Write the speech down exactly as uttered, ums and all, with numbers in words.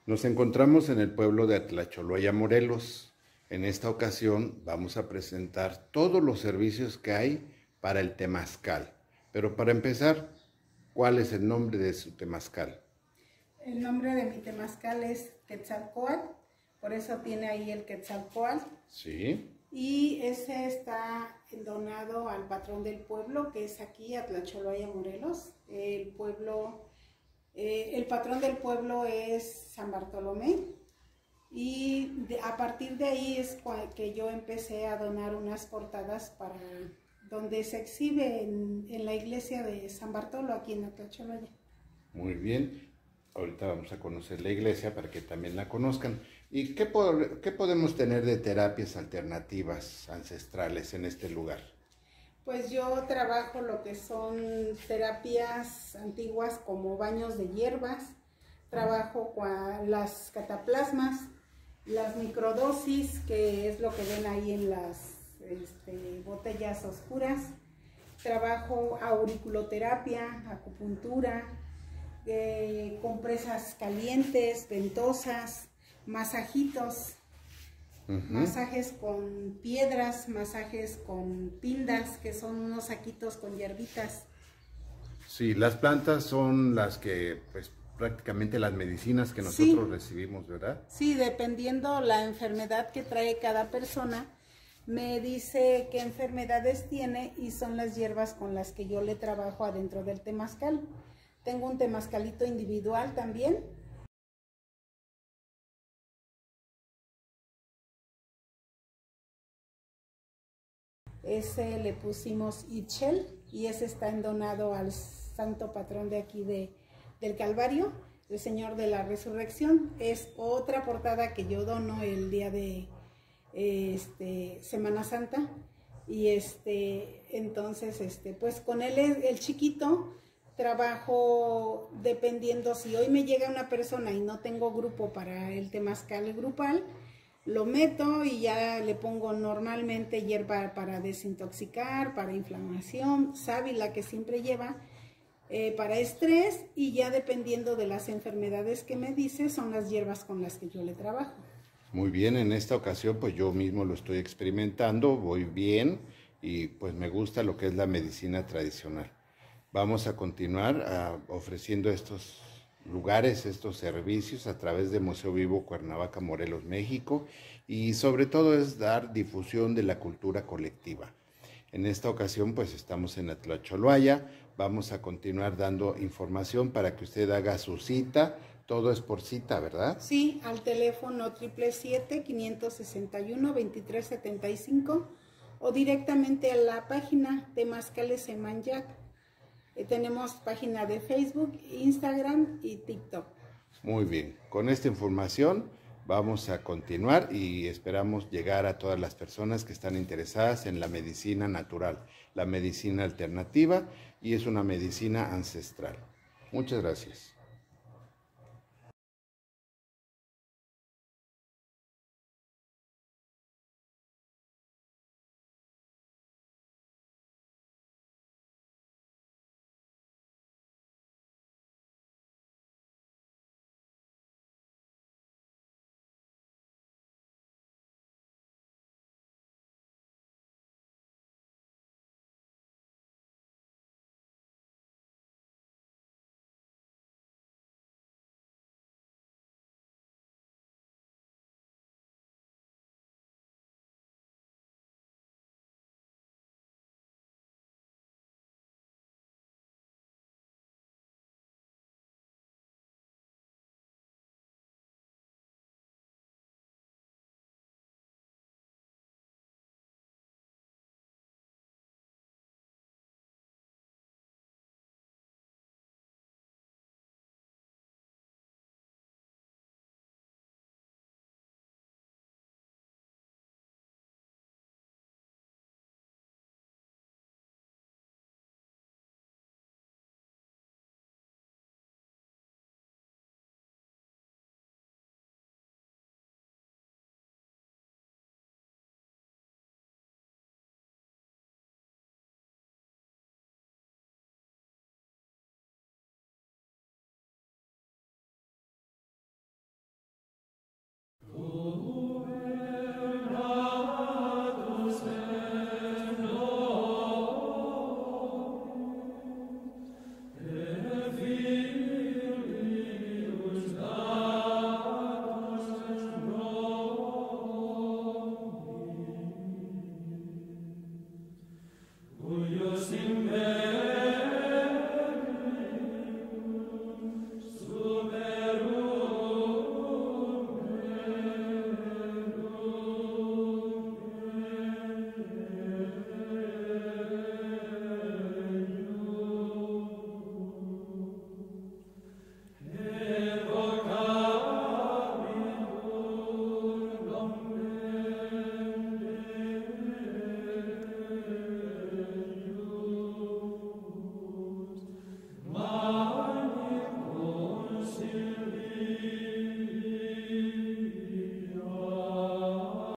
Nos encontramos en el pueblo de Atlacholoaya, Morelos. En esta ocasión vamos a presentar todos los servicios que hay para el temazcal. Pero para empezar, ¿cuál es el nombre de su temazcal? El nombre de mi temazcal es Quetzalcóatl, por eso tiene ahí el Quetzalcóatl. Sí. Y ese está donado al patrón del pueblo, que es aquí, Atlacholoaya, Morelos. El pueblo, eh, el patrón del pueblo es San Bartolomé. Y de, a partir de ahí es que yo empecé a donar unas portadas para donde se exhibe en, en la iglesia de San Bartolo, aquí en Atlacholoaya. Muy bien. Ahorita vamos a conocer la iglesia para que también la conozcan. ¿Y qué, po- qué podemos tener de terapias alternativas ancestrales en este lugar? Pues yo trabajo lo que son terapias antiguas como baños de hierbas, trabajo con las cataplasmas, las microdosis, que es lo que ven ahí en las este, botellas oscuras, trabajo auriculoterapia, acupuntura, eh, compresas calientes, ventosas, masajitos, uh-huh. masajes con piedras, masajes con pindas, que son unos saquitos con hierbitas. Sí, las plantas son las que, pues, prácticamente las medicinas que nosotros sí. recibimos, ¿verdad? Sí, dependiendo la enfermedad que trae cada persona, me dice qué enfermedades tiene y son las hierbas con las que yo le trabajo adentro del temazcal. Tengo un temazcalito individual también. Ese le pusimos Itchel y ese está endonado al santo patrón de aquí de, del Calvario, el Señor de la Resurrección. Es otra portada que yo dono el día de este, Semana Santa. Y este, entonces, este, pues con él, el chiquito, trabajo dependiendo si hoy me llega una persona y no tengo grupo para el temazcal grupal, lo meto y ya le pongo normalmente hierba para desintoxicar, para inflamación, sábila que siempre lleva, eh, para estrés, y ya dependiendo de las enfermedades que me dice son las hierbas con las que yo le trabajo. Muy bien, en esta ocasión pues yo mismo lo estoy experimentando, voy bien y pues me gusta lo que es la medicina tradicional. Vamos a continuar uh, ofreciendo estos lugares, estos servicios a través de Museo Vivo Cuernavaca, Morelos, México, y sobre todo es dar difusión de la cultura colectiva. En esta ocasión pues estamos en Atlacholoaya, vamos a continuar dando información para que usted haga su cita. Todo es por cita, ¿verdad? Sí, al teléfono siete siete siete, cinco seis uno, dos tres siete cinco o directamente a la página Temazcales Semanyac. Eh, tenemos página de Facebook, Instagram y TikTok. Muy bien, con esta información vamos a continuar y esperamos llegar a todas las personas que están interesadas en la medicina natural, la medicina alternativa, y es una medicina ancestral. Muchas gracias.